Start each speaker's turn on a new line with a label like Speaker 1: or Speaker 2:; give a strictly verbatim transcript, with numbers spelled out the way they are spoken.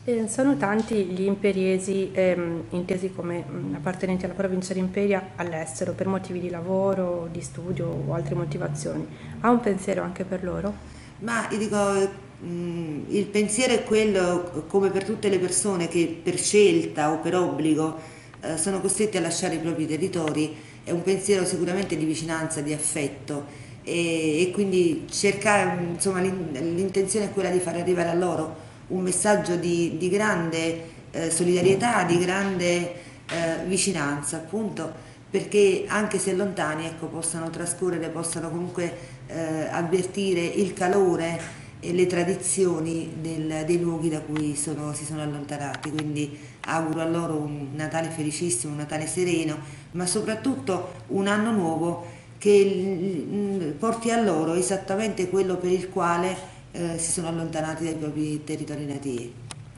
Speaker 1: Eh, sono tanti gli imperiesi, ehm, intesi come mh, appartenenti alla provincia di Imperia, all'estero per motivi di lavoro, di studio o altre motivazioni. Ha un pensiero anche per loro?
Speaker 2: Ma io dico, mh, il pensiero è quello, come per tutte le persone che per scelta o per obbligo eh, sono costretti a lasciare i propri territori, è un pensiero sicuramente di vicinanza, di affetto e, e quindi cercare, insomma, l'in- l'intenzione è quella di far arrivare a loro un messaggio di, di grande eh, solidarietà, di grande eh, vicinanza, appunto, perché anche se lontani, ecco, possano trascorrere, possano comunque eh, avvertire il calore e le tradizioni del- dei luoghi da cui sono- si sono allontanati. Quindi auguro a loro un Natale felicissimo, un Natale sereno, ma soprattutto un anno nuovo che mm, porti a loro esattamente quello per il quale eh, si sono allontanati dai propri territori nativi.